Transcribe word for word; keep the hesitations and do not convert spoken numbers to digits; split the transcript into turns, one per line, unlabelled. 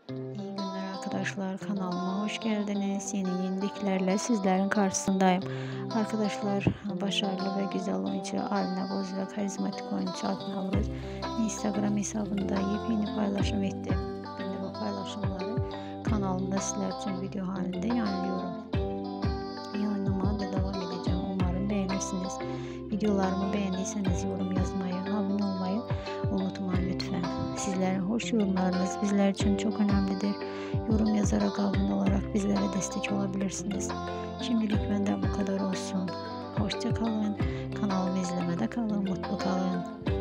İyi günler arkadaşlar, kanalıma hoş geldiniz. Yeni yeniliklerle sizlerin karşısındayım. Arkadaşlar, başarılı ve güzel oyuncu Alina Boz ve karizmatik oyuncu Adnan Alvaz Instagram hesabında yepyeni paylaşım etti. Ben de bu paylaşımları kanalımda sizler için video halinde yayınlıyorum. Yayınlamaya da devam edeceğim. Umarım beğenirsiniz. Videolarımı beğendiyseniz yorum yazmayı, abone olmayı unutmayın lütfen. Sizlerin hoş yorumlarınız bizler için çok önemlidir. Yorum yazarak, abone olarak bizlere destek olabilirsiniz. Şimdilik benden bu kadar olsun. Hoşça kalın. Kanalımı izlemede kalın. Mutlu kalın.